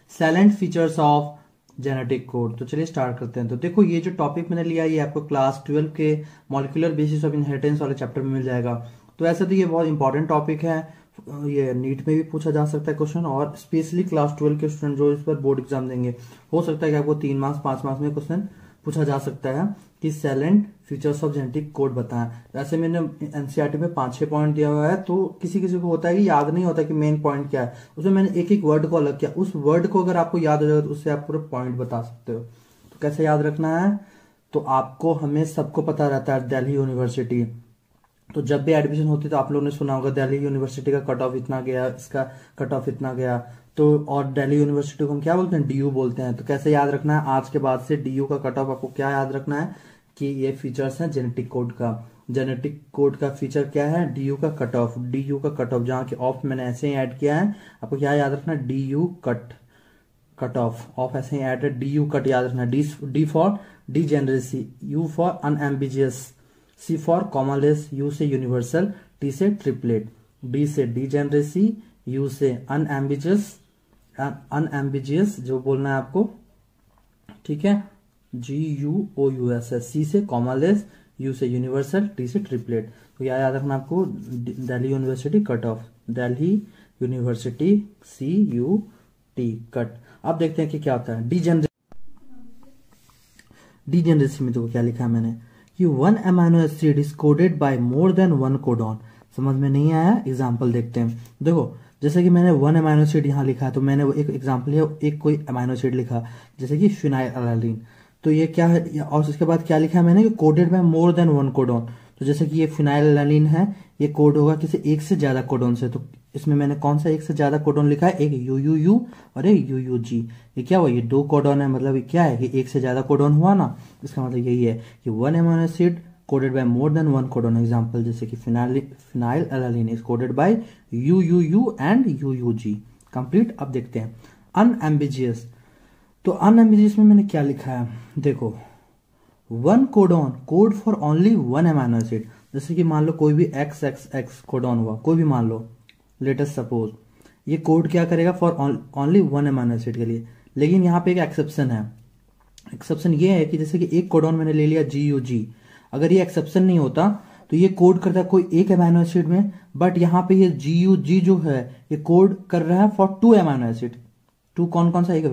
Silent features of genetic code. तो चलिए start करते हैं। तो देखो ये जो टॉपिक मैंने लिया ये आपको क्लास 12 के मॉलिक्यूलर बेसिस ऑफ इनहेरिटेंस वाले चैप्टर में मिल जाएगा। तो ऐसे तो ये बहुत इंपॉर्टेंट टॉपिक है, ये नीट में भी पूछा जा सकता है क्वेश्चन, और स्पेशली क्लास 12 के स्टूडेंट जो इस पर बोर्ड एग्जाम देंगे हो सकता है कि आपको 3 मार्क्स 5 मार्क्स में क्वेश्चन पूछा जा सकता है कि silent features of genetic code बताएं। ऐसे मैंने एनसीईआरटी में 5-6 पॉइंट दिया हुआ है, तो किसी किसी को होता है कि याद नहीं होता कि मेन पॉइंट क्या है, उसमें मैंने एक एक वर्ड को अलग किया। उस वर्ड को अगर आपको याद हो जाए तो उससे आप पूरा पॉइंट बता सकते हो। तो कैसे याद रखना है, तो आपको हमें सबको पता रहता है दिल्ली यूनिवर्सिटी, तो जब भी एडमिशन होती है तो आप लोगों ने सुना होगा दिल्ली यूनिवर्सिटी का कट ऑफ इतना गया, इसका कट ऑफ इतना गया। तो और दिल्ली यूनिवर्सिटी को हम क्या बोलते हैं, डीयू बोलते हैं। तो कैसे याद रखना है, आज के बाद से डीयू का कट ऑफ आपको क्या याद रखना है कि ये फीचर्स हैं जेनेटिक कोड का। जेनेटिक कोड का फीचर क्या है, डीयू का कट ऑफ। डीयू का कट ऑफ जहां के ऑफ मैंने ऐसे ही ऐड किया है, आपको क्या याद रखना है, डीयू कट ऑफ ऐसे ही ऐड है, डीयू कट याद रखना है। D for degeneracy, U for unambiguous, C for commonless, U से यूनिवर्सल, टी से ट्रिपलेट, डी से डीजेनरेसी, यू से अनएम्बिजियस जो बोलना है आपको, ठीक है, GUOUS है, सी से कॉमनलेस, यू से यूनिवर्सल, टी से ट्रिपलेट। तो याद रखना आपको Delhi university cut off, Delhi university CUT cut. अब देखते हैं कि क्या होता है डीजेनरेसी में। तो क्या लिखा है मैंने कि 1 amino acid is coded by more than 1 codon. समझ में नहीं आया, एग्जांपल देखते हैं। देखो जैसे कि मैंने 1 अमाइनो एसिड यहाँ लिखा है, तो मैंने वो एक एग्जांपल लिया, एक कोई अमाइनो एसिड लिखा जैसे कि फिनाइलएलानिन। तो ये क्या है, और उसके बाद क्या लिखा है मैंने कि coded by more than 1 codon. तो जैसे कि ये फिनाइलएलानिन है, ये कोड होगा किसी एक से ज्यादा कोडॉन से। तो इसमें मैंने कौन सा एक से ज्यादा कोडॉन लिखा है, एक UUU और एक UUG। ये क्या हुआ, ये 2 कोडॉन है, मतलब ये क्या है कि एक से ज्यादा कोडॉन हुआ ना। इसका मतलब यही है कि 1 amino acid coded by more than 1 codon. Example जैसे कि phenylalanine is coded by UUU and UUG। Complete. अब देखते हैं अनएम्बिजियस। तो अनएम्बिजियस में मैंने क्या लिखा है, देखो 1 codon code for only 1 amino acid. जैसे कि मान लो कोई भी XXX कोडॉन हुआ, कोई भी मान लो, लेटेस्ट सपोज, ये कोड क्या करेगा फॉर ओनली 1 अमाइनो एसिड के लिए। लेकिन यहाँ पे एक एक्सेप्शन है। एक्सेप्शन ये है कि जैसे कि एक कोडॉन मैंने ले लिया GUG, अगर ये एक्सेप्शन नहीं होता तो ये कोड करता है कोई एक अमाइनो एसिड में, बट यहाँ पे ये GUG जो है ये कोड कर रहा है फॉर 2 अमाइनो एसिड। 2 कौन कौन सा, एक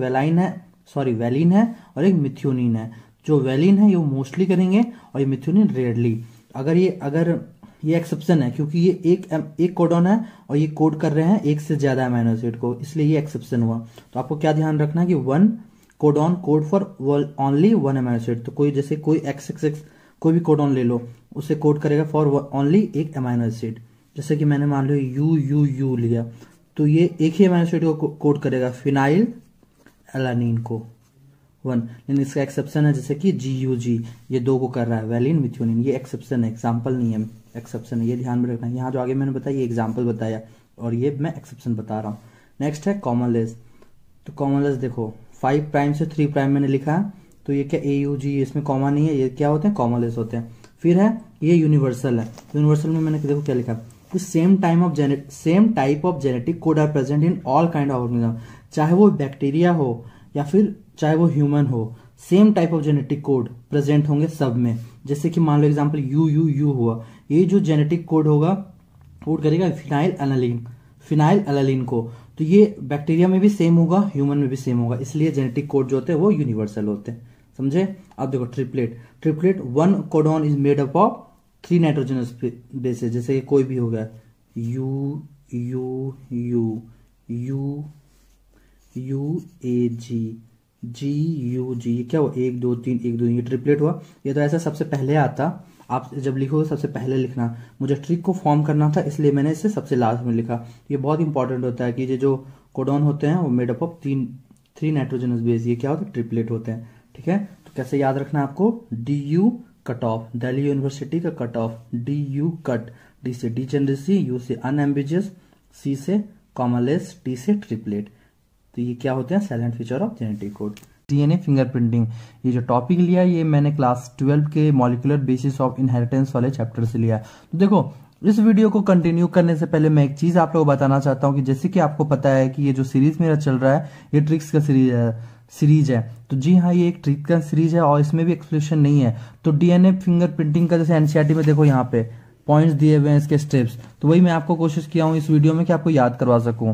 वैलिन है और एक मिथ्योनिन है। जो वैलिन है ये मोस्टली करेंगे और ये मिथ्योनिन रेयरली। अगर ये एक्सेप्शन है क्योंकि ये एक कोडॉन है और ये कोड कर रहे हैं एक से ज्यादा अमाइनो एसिड को, इसलिए ये एक्सेप्शन हुआ। तो आपको क्या ध्यान रखना है कि 1 codon code for only 1 amino acid. तो कोई जैसे कोई XXX कोई भी कोडॉन ले लो, उसे कोड करेगा फॉर ओनली एक अमाइनो एसिड। जैसे कि मैंने मान लो UUU लिया, तो ये एक ही अमाइनो एसिड को कोड करेगा, फिनाइलएलानिन को 1। लेकिन इसका एक्सेप्शन है जैसे कि GUG, ये 2 को कर रहा है, वैलिन मिथ्योनिन। ये एक्सेप्शन है, एग्जाम्पल नहीं है, एक्सेप्शन है, ये ध्यान में रखना है। यहाँ जो आगे मैंने बताया ये एग्जाम्पल बताया और ये मैं एक्सेप्शन बता रहा हूँ। नेक्स्ट है कॉमनलेस। तो कॉमनलेस देखो 5 प्राइम से 3 प्राइम मैंने लिखा है, तो ये क्या AUG, इसमें कॉमा नहीं है, ये क्या होते हैं, कॉमनलेस होते हैं। फिर है ये यूनिवर्सल है। यूनिवर्सल में मैंने देखो क्या लिखा है, same type of genetic code are present in all kind of organism. चाहे वो बैक्टीरिया हो या फिर चाहे वो ह्यूमन हो, same type of genetic code present होंगे सब में। जैसे कि मान लो एग्जांपल UUU हुआ, ये जो जेनेटिक कोड होगा कोड करेगा फिनाइलएलानिन को। तो ये बैक्टीरिया में भी सेम होगा, ह्यूमन में भी सेम होगा, इसलिए जेनेटिक कोड जो होते हैं वो यूनिवर्सल होते हैं। समझे। अब देखो triplet 1 codon is made up of 3 nitrogenous bases. जैसे कि कोई भी हो गया UUG GUG, ये क्या हुआ, 1 2 3 1 2, ये ट्रिपलेट हुआ। ये तो ऐसा सबसे पहले आता, आप जब लिखो सबसे पहले लिखना। मुझे ट्रिक को फॉर्म करना था इसलिए मैंने इसे सबसे लास्ट में लिखा। ये बहुत इंपॉर्टेंट होता है कि ये जो कोडॉन होते हैं वो made up of 3 nitrogenous base, ये क्या होता है, ट्रिपलेट होते हैं। ठीक है, तो कैसे याद रखना है आपको, DU cut off, Delhi university का cut off, DU cut, D से डीजेनरेसी, U से अनएम्बिजियस, C से कॉमनलेस, T से ट्रिपलेट। तो ये क्या होते हैं, silent feature of genetic code. DNA fingerprinting, ये जो टॉपिक लिया ये मैंने क्लास 12 के मॉलिक्यूलर बेसिस ऑफ इनहेरिटेंस वाले चैप्टर से लिया। तो देखो इस वीडियो को कंटिन्यू करने से पहले मैं एक चीज आप लोगों को बताना चाहता हूं कि जैसे कि आपको पता है कि ये जो सीरीज मेरा चल रहा है ये ट्रिक्स का सीरीज है। तो जी हाँ, ये एक ट्रिक का सीरीज है और इसमें भी एक्सप्लेनेशन नहीं है। तो डीएनए फिंगरप्रिंटिंग का जैसे एनसीईआरटी में देखो यहाँ पे पॉइंट्स दिए हुए हैं इसके स्टेप्स, तो वही मैं आपको कोशिश किया हूँ इस वीडियो में कि आपको याद करवा सकूं।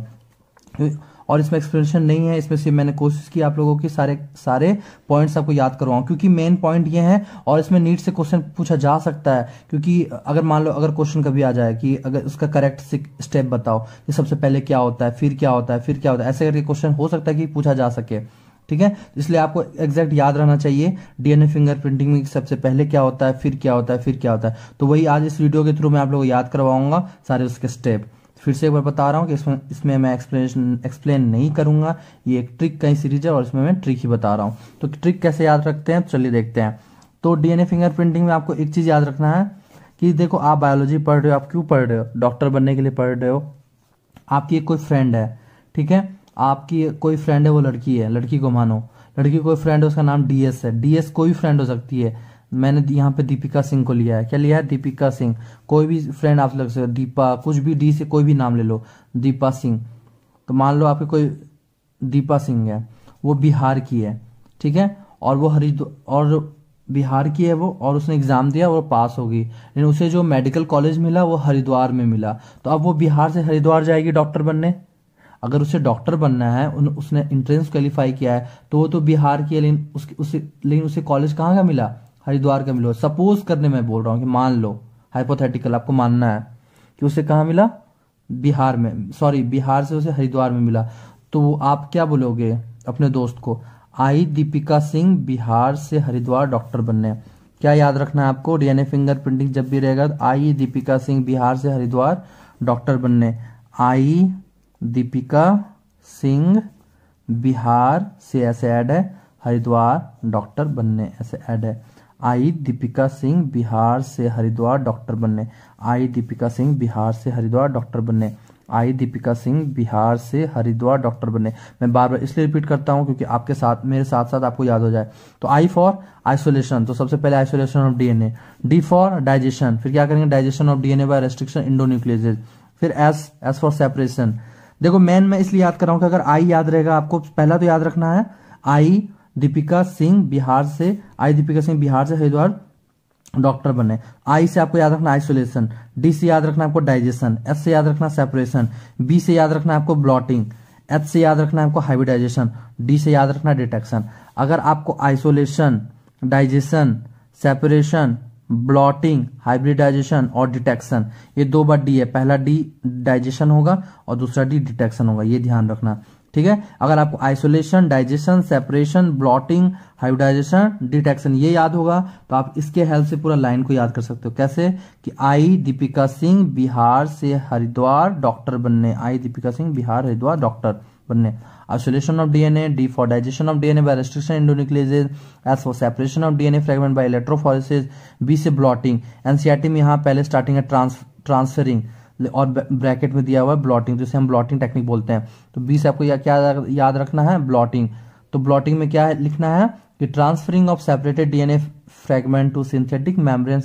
और इसमें एक्सप्लेनेशन नहीं है, इसमें सिर्फ मैंने कोशिश की आप लोगों की सारे पॉइंट्स आपको याद करवाऊं, क्योंकि मेन पॉइंट ये है और इसमें नीट से क्वेश्चन पूछा जा सकता है। क्योंकि अगर मान लो अगर क्वेश्चन कभी आ जाए कि अगर उसका करेक्ट स्टेप बताओ कि सबसे पहले क्या होता है, फिर क्या होता है, फिर क्या होता है, ऐसे करके क्वेश्चन हो सकता है कि पूछा जा सके। ठीक है, इसलिए आपको एग्जैक्ट याद रहना चाहिए डीएनए फिंगरप्रिंटिंग में सबसे पहले क्या होता है, फिर क्या होता है, फिर क्या होता है। तो वही आज इस वीडियो के थ्रू मैं आप लोगों को याद करवाऊंगा सारे उसके स्टेप। फिर से एक बार बता रहा हूं कि इसमें मैं एक्सप्लेन नहीं करूंगा, ये एक ट्रिक का ही सीरीज है और इसमें मैं ट्रिक ही बता रहा हूं। तो ट्रिक कैसे याद रखते हैं चलिए देखते हैं। तो डीएनए फिंगरप्रिंटिंग में आपको एक चीज याद रखना है कि देखो आप बायोलॉजी पढ़ रहे हो, आप क्यों पढ़ रहे हो, डॉक्टर बनने के लिए पढ़ रहे हो। आपकी एक कोई फ्रेंड है, ठीक है, आपकी कोई फ्रेंड है, वो लड़की है, लड़की को मानो, लड़की कोई फ्रेंड है, उसका नाम डीएस है। डीएस कोई भी फ्रेंड हो सकती है, मैंने यहाँ पे दीपिका सिंह को लिया है। क्या लिया है? दीपिका सिंह। कोई भी फ्रेंड आप लग सकते, दीपा, कुछ भी डी से कोई भी नाम ले लो, दीपा सिंह। तो मान लो आपकी कोई दीपा सिंह है, वो बिहार की है, ठीक है, और वो और बिहार की है वो, और उसने एग्जाम दिया और पास होगी, लेकिन उसे जो मेडिकल कॉलेज मिला वो हरिद्वार में मिला। तो अब वो बिहार से हरिद्वार जाएगी डॉक्टर बनने। अगर उसे डॉक्टर बनना है, उसने एंट्रेंस क्वालिफाई किया है, तो वो तो बिहार की है, लेकिन उसे कॉलेज कहाँ का मिला? हरिद्वार का मिला। सपोज करने मैं बोल रहा हूँ कि मान लो, हाइपोथेटिकल आपको मानना है कि उसे कहाँ मिला? बिहार में, सॉरी बिहार से उसे हरिद्वार में मिला। तो आप क्या बोलोगे अपने दोस्त को? आई दीपिका सिंह बिहार से हरिद्वार डॉक्टर बनने। क्या याद रखना है आपको? डीएनए फिंगरप्रिंटिंग जब भी रहेगा, आई दीपिका सिंह बिहार से हरिद्वार डॉक्टर बनने। आई दीपिका सिंह बिहार से ऐसे ऐड है, हरिद्वार डॉक्टर बनने ऐसे ऐड है। आई दीपिका सिंह बिहार से हरिद्वार डॉक्टर बनने। आई दीपिका सिंह बिहार से हरिद्वार डॉक्टर बनने। आई दीपिका सिंह बिहार से हरिद्वार डॉक्टर बनने। मैं बार बार इसलिए रिपीट करता हूं क्योंकि आपके साथ, मेरे साथ साथ आपको याद हो जाए। तो आई फॉर आइसोलेशन, तो सबसे पहले isolation of DNA. D for digestion, फिर क्या करेंगे? Digestion of DNA by restriction endonucleases. फिर एस फॉर सेपरेशन। देखो मेन मैं इसलिए याद कर रहा हूं कि अगर आई याद रहेगा आपको, पहला तो याद रखना है आई दीपिका सिंह बिहार से, आई दीपिका सिंह बिहार से हरिद्वार डॉक्टर बने। आई से आपको याद रखना आइसोलेशन, डी से याद रखना आपको डाइजेशन, एस से याद रखना सेपरेशन, बी से याद रखना आपको ब्लॉटिंग, एच से याद रखना आपको हाइब्रिडाइजेशन, डी से याद रखना डिटेक्शन। अगर आपको isolation, digestion, separation, blotting, hybridization और डिटेक्शन, ये दो बार डी है, पहला डी डाइजेशन होगा और दूसरा डी डिटेक्शन होगा, ये ध्यान रखना, ठीक है। अगर आपको isolation, digestion, separation, blotting, hybridization, detection ये याद होगा तो आप इसके हेल्प से पूरा लाइन को याद कर सकते हो। कैसे? कि आई दीपिका सिंह बिहार से हरिद्वार डॉक्टर बनने। आई दीपिका सिंह बिहार हरिद्वार डॉक्टर बनने। Isolation of DNA, D for digestion of DNA by restriction endonucleases, S for separation of DNA fragment by electrophoresis, B से ब्लॉटिंग। एनसीईआरटी में यहाँ पहले स्टार्टिंग है ट्रांसफरिंग और ब्रैकेट में दिया हुआ है ब्लॉटिंग, जिसे हम ब्लॉटिंग टेक्निक बोलते हैं। तो बी से आपको क्या याद रखना है? ब्लॉटिंग। तो ब्लॉटिंग में क्या है लिखना है कि transferring of separated DNA fragment to synthetic membrane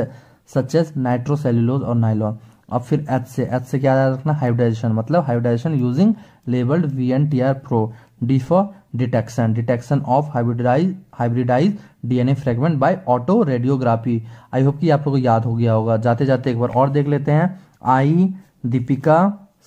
such as nitrocellulose और नाइलॉन। अब फिर एच से क्या याद रखना? हाइब्रिडाइजेशन, मतलब hybridization using labelled VNTR probe. D for detection of hybridize DNA fragment by autoradiography. I hope कि आप लोगों को याद हो गया होगा। जाते जाते एक बार और देख लेते हैं। आई दीपिका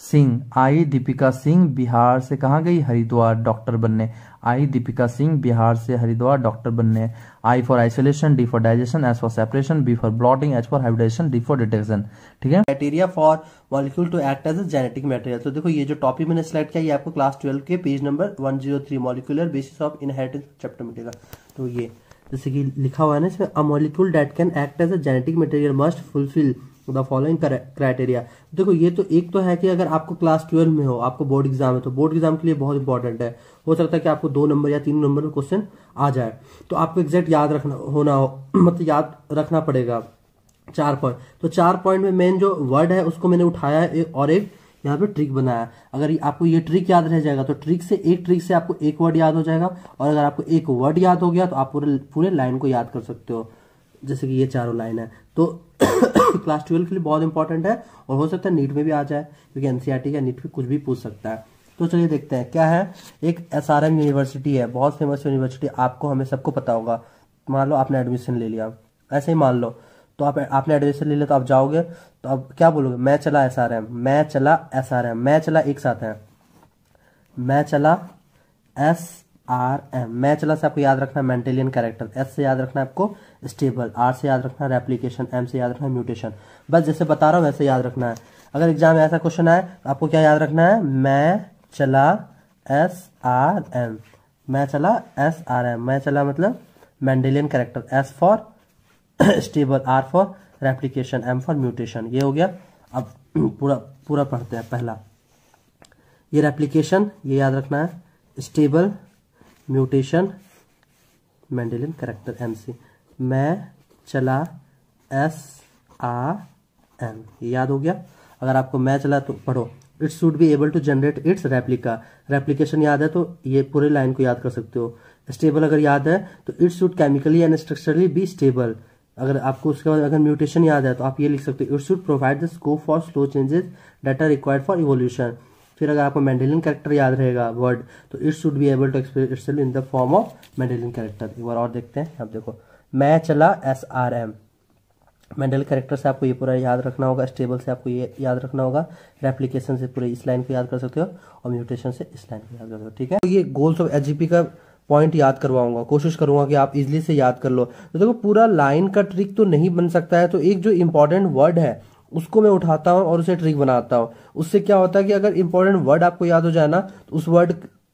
सिंह बिहार से कहाँ गई? हरिद्वार डॉक्टर बनने। आई दीपिका सिंह बिहार से हरिद्वार डॉक्टर बनने। I for isolation, D for digestion, S for separation, B for blotting, H for hybridization, D for detection. ठीक है। Criteria for molecule to act as a genetic material. तो देखो ये जो टॉपिक मैंने सिलेक्ट किया ये आपको क्लास 12 के page number 103 molecular basis of inheritance chapter में मिलेगा। तो ये जैसे कि लिखा हुआ है ना इसमें, a molecule that can act as a genetic material must fulfil the following criteria. देखो ये तो एक तो है कि अगर आपको क्लास 12 में हो, आपको बोर्ड एग्जाम है, तो बोर्ड एग्जाम के लिए बहुत इंपॉर्टेंट है। हो सकता है कि आपको 2 नंबर या 3 नंबर में क्वेश्चन आ जाए, तो आपको एग्जैक्ट याद रखना मतलब याद रखना पड़ेगा 4 पॉइंट। तो 4 पॉइंट में मेन जो वर्ड है उसको मैंने उठाया है और एक यहाँ पे ट्रिक बनाया। अगर आपको ये ट्रिक याद रह जाएगा तो एक ट्रिक से आपको एक वर्ड याद हो जाएगा, और अगर आपको एक वर्ड याद हो गया तो आप पूरे लाइन को याद कर सकते हो। जैसे कि ये चारों लाइन है, तो क्लास 12 के लिए बहुत इंपॉर्टेंट है और हो सकता है नीट में भी आ जाए, क्योंकि एनसीईआरटी का नीट में कुछ भी पूछ सकता है। तो चलिए देखते हैं क्या है। एक एसआरएम यूनिवर्सिटी है, बहुत फेमस यूनिवर्सिटी, आपको हमें सबको पता होगा। मान लो आपने एडमिशन ले लिया, ऐसे ही मान लो, तो आपने एडमिशन ले लिया, तो आप जाओगे तो अब क्या बोलोगे, मैं चला एसआरएम, मैं चला एसआरएम, मैं चला एक साथ है, मैं चला एसआरएम। मैं चला से आपको याद रखना है मेंडेलियन कैरेक्टर, एस से याद रखना है आपको स्टेबल, आर से याद रखना है रेप्लिकेशन, एम से याद रखना है म्यूटेशन। बस जैसे बता रहा हूँ वैसे याद रखना है। अगर एग्जाम में ऐसा क्वेश्चन आए तो आपको क्या याद रखना है, मैं चला एसआरएम, मैं चला एसआरएम। मैं चला मतलब Mendelian character, S for stable, R for replication, M for mutation. ये हो गया। अब पूरा पढ़ते हैं। पहला ये रेप्लिकेशन, ये याद रखना है, stable, mutation, Mendelian character, MC. मैं चला एसआरएम, ये याद हो गया। अगर आपको मैं चला तो पढ़ो, it should be able to generate its replica. Replication याद है तो ये पूरे लाइन को याद कर सकते हो। स्टेबल अगर याद है तो it should chemically and structurally be stable. अगर आपको उसके बाद अगर म्यूटेशन याद है तो आप ये लिख सकते हो, it should provide the scope for slow changes that are required for evolution. फिर अगर आपको मेंडेलियन कैरेक्टर याद रहेगा वर्ड, तो it should be able to express itself in the form of Mendelian character. एक बार और देखते हैं। आप देखो, मैं चला एसआरएम, मेंडल कैरेक्टर से आपको ये पूरा याद रखना होगा, स्टेबल से आपको ये याद रखना होगा, रेप्लिकेशन से पूरे इस लाइन को याद कर सकते हो, और म्यूटेशन से इस लाइन को याद कर सकते हो। ठीक है, तो ये गोल्स ऑफ एचजीपी का पॉइंट याद करवाऊंगा, कोशिश करूंगा कि आप इजीली से याद कर लो। तो देखो, पूरा लाइन का ट्रिक तो नहीं बन सकता है, तो एक जो इंपॉर्टेंट वर्ड है उसको मैं उठाता हूं और उसे ट्रिक बनाता हूं। उससे क्या होता है कि अगर इंपॉर्टेंट वर्ड आपको याद हो जाए ना, तो उस वर्ड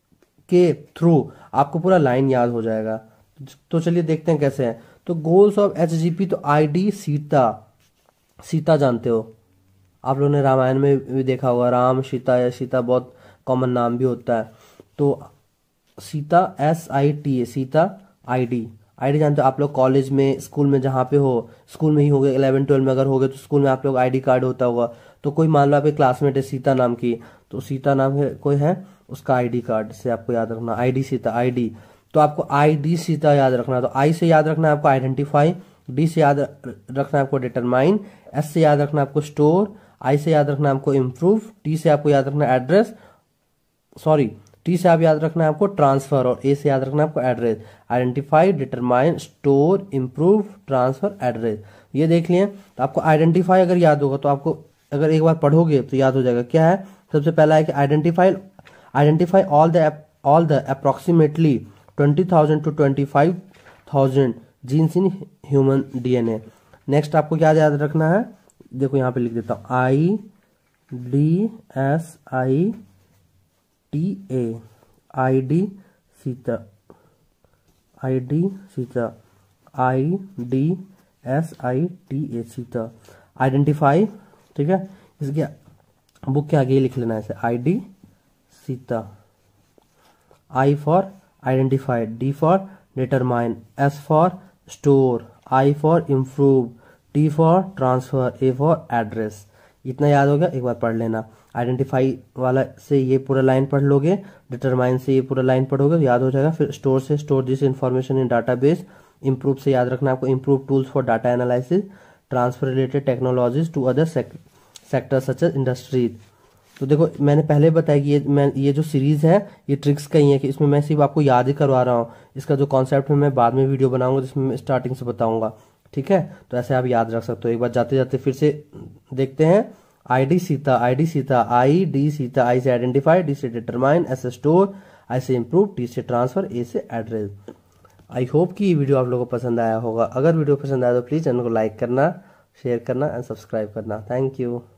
के थ्रू आपको पूरा लाइन याद हो जाएगा। तो चलिए देखते हैं कैसे है। तो गोल्स ऑफ एचजीपी, तो आईडी सीता, सीता जानते हो आप लोगों ने, रामायण में भी देखा होगा, राम सीता या सीता बहुत कॉमन नाम भी होता है। तो Sita SITA, Sita ID, ID जानते हो आप लोग, कॉलेज में स्कूल में जहाँ पे हो, स्कूल में ही हो गए, 11-12 में अगर हो गए तो स्कूल में आप लोग आईडी कार्ड होता होगा। तो कोई मान लो आपके क्लासमेट है सीता नाम की, तो सीता नाम है कोई है, उसका आईडी कार्ड से आपको याद रखना, आईडी सीता, आईडी। तो आपको आईडी सीता याद रखना है, तो आई से याद रखना है आपको आइडेंटिफाई, डी से याद रखना है आपको डिटरमाइन, एस से याद रखना है आपको स्टोर, आई से याद रखना है आपको इम्प्रूव, टी से आपको याद रखना है एड्रेस, सॉरी टी से आप याद रखना है आपको ट्रांसफर, और ए से याद रखना है आपको address. Identify, determine, store, improve, transfer, address, ये देख लिए। तो आपको आइडेंटिफाई अगर याद होगा तो आपको अगर एक बार पढ़ोगे तो याद हो जाएगा। क्या है, सबसे पहला है कि identify all the approximately 20,000 to 25,000 genes in human DNA। Next आपको क्या याद रखना है, देखो यहाँ पे लिख देता हूँ, IDSITA, ID Sita, IDSITA, Sita, identify. ठीक है, इसके बुक के आगे लिख लेना है ऐसे, ID Sita, I for identify, D for determine, S for store, I for improve, T for transfer, A for address. इतना याद हो गया, एक बार पढ़ लेना। आइडेंटिफाई वाला से ये पूरा लाइन पढ़ लोगे, डिटरमाइन से ये पूरा लाइन पढ़ोगे तो याद हो जाएगा। फिर स्टोर से store this information in database, improve से याद रखना आपको improve tools for data analysis, transfer related technologies to other sector such as industries. तो देखो, मैंने पहले बताया कि ये जो सीरीज है ये ट्रिक्स का ही है, कि इसमें मैं सिर्फ आपको याद ही करवा रहा हूँ। इसका जो कॉन्सेप्ट है मैं बाद में वीडियो बनाऊंगा जिसमें मैं स्टार्टिंग से बताऊंगा। ठीक है, तो ऐसे आप याद रख सकते हो। एक बार जाते जाते फिर से देखते हैं। आईडी सीता, आई से आइडेंटिफाई, डी से डिटरमाइन, एस से स्टोर, आई से इम्प्रूव, टी से ट्रांसफर, ए से एड्रेस। आई होप कि ये वीडियो आप लोगों को पसंद आया होगा। अगर वीडियो पसंद आया तो प्लीज चैनल को लाइक करना, शेयर करना एंड सब्सक्राइब करना। Thank you.